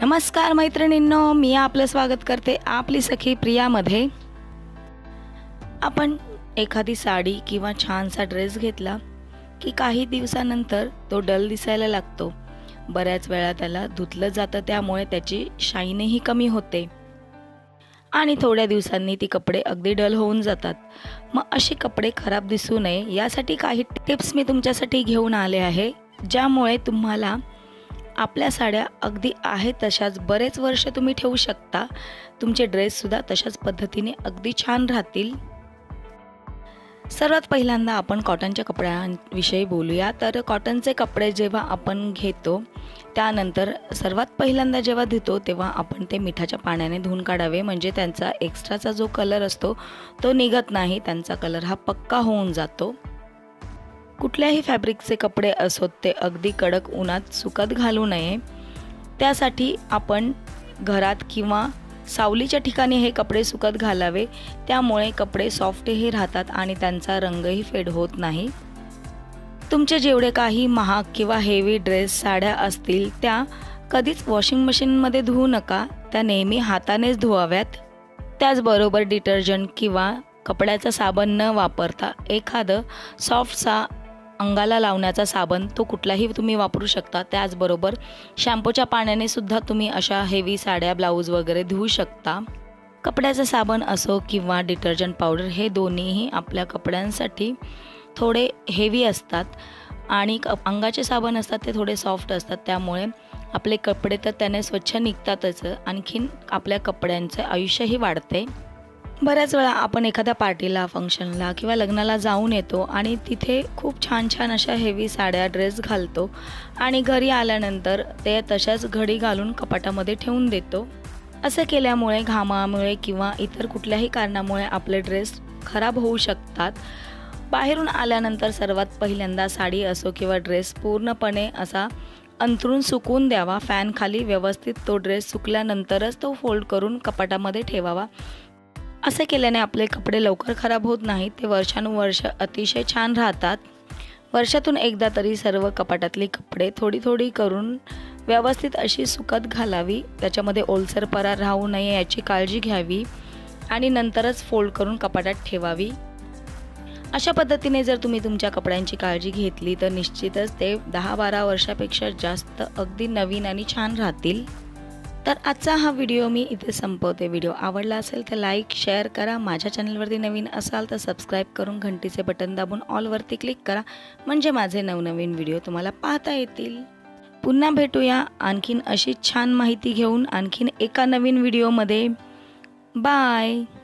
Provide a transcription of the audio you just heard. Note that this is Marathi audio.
नमस्कार मैत्रिणींनो, मी आपलं स्वागत करते आपली सखी प्रियामध्ये। आपण एखादी साडी किंवा छानसा ड्रेस घेतला की काही दिवसानंतर तो डल दिसायला लागतो। बऱ्याच वेळा त्याला धुतलं जातं, त्यामुळे त्याची शाईनही कमी होते आणि थोड्या दिवसांनी ती कपडे अगदी डल होऊन जातात। मग असे कपडे खराब दिसू नये यासाठी काही टिप्स मी तुमच्यासाठी घेऊन आले आहे, ज्यामुळे तुम्हाला आपल्या साड्या अगदी आहेत तशाच बरेच वर्ष तुम्ही ठेवू शकता। तुमचे ड्रेससुद्धा तशाच पद्धतीने अगदी छान राहतील। सर्वात पहिल्यांदा आपण कॉटनच्या कपड्यांविषयी बोलूया। तर कॉटनचे कपडे जेव्हा आपण घेतो त्यानंतर सर्वात पहिल्यांदा जेव्हा धुतो तेव्हा आपण ते मिठाच्या पाण्याने धुवून काढावे, म्हणजे त्यांचा एक्स्ट्राचा जो कलर असतो तो निघत नाही, त्यांचा कलर हा पक्का होऊन जातो। कुठल्याही फॅब्रिकचे कपडे असोत ते अगदी कडक उन्हात सुकत घालू नये, त्यासाठी आपण घरात किंवा सावलीच्या ठिकाणी हे कपडे सुकत घालावे। त्यामुळे कपडे सॉफ्टही राहतात आणि त्यांचा रंगही फेड होत नाही। तुमचे जेवढे काही महाग किंवा हेवी ड्रेस साड्या असतील त्या कधीच वॉशिंग मशीनमध्ये धुवू नका, त्या नेहमी हातानेच धुवाव्यात। त्याचबरोबर डिटर्जंट किंवा कपड्याचा साबण न वापरता एखादं सॉफ्टसा अंगाला लावण्याचा साबण तो कुठलाही तुम्ही वापरू शकता। त्याचबरोबर शॅम्पूच्या पाण्याने सुद्धा तुम्ही अशा हेवी साड्या ब्लाऊज वगैरे धुवू शकता। कपड्याचा साबण असो किंवा डिटर्जंट पावडर हे दोन्हीही आपल्या कपड्यांसाठी थोडे हेवी असतात आणि अंगाचे साबण असतात ते थोडे सॉफ्ट असतात, त्यामुळे आपले कपडे तर त्याने स्वच्छ निघतातच, आणखीन आपल्या कपड्यांचे आयुष्यही वाढते। बऱ्याच वेळा आपण एखाद्या पार्टीला, फंक्शनला किंवा लग्नाला जाऊन येतो आणि तिथे खूप छान छान अशा हेवी साड्या ड्रेस घालतो आणि घरी आल्यानंतर ते तशाच घडी घालून कपाटामध्ये ठेवून देतो। असे केल्यामुळे घामामुळे किंवा इतर कुठल्याही कारणामुळे आपले ड्रेस खराब होऊ शकतात। बाहेरून आल्यानंतर सर्वात पहिल्यांदा साडी असो किंवा ड्रेस पूर्णपणे असा अंथरून सुकून द्यावा। फॅनखाली व्यवस्थित तो ड्रेस सुकल्यानंतरच तो फोल्ड करून कपाटामध्ये ठेवावा। असे केल्याने आपले कपडे लवकर खराब होत नाहीत, ते वर्षानुवर्ष अतिशय छान राहतात। वर्षातून एकदा तरी सर्व कपाटातली कपडे थोडी थोडी करून व्यवस्थित अशी सुकत घालावी, त्याच्यामध्ये ओलसरपणा राहू नये याची काळजी घ्यावी आणि नंतरच फोल्ड करून कपाटात ठेवावी। अशा पद्धतीने जर तुम्ही तुमच्या कपड्यांची काळजी घेतली तर निश्चितच ते 10-12 वर्षापेक्षा जास्त अगदी नवीन आणि छान राहतील। तर आजचा हा व्हिडिओ मी इथे संपवते। व्हिडिओ आवडला असेल तर लाईक शेअर करा, माझ्या चॅनलवरती नवीन असाल तर सबस्क्राईब करून घंटीचे बटन दाबून ऑलवरती क्लिक करा, म्हणजे माझे नवनवीन व्हिडिओ तुम्हाला पाहता येतील। पुन्हा भेटूया आणखीन अशी छान माहिती घेऊन आणखीन एका नवीन व्हिडिओमध्ये। बाय।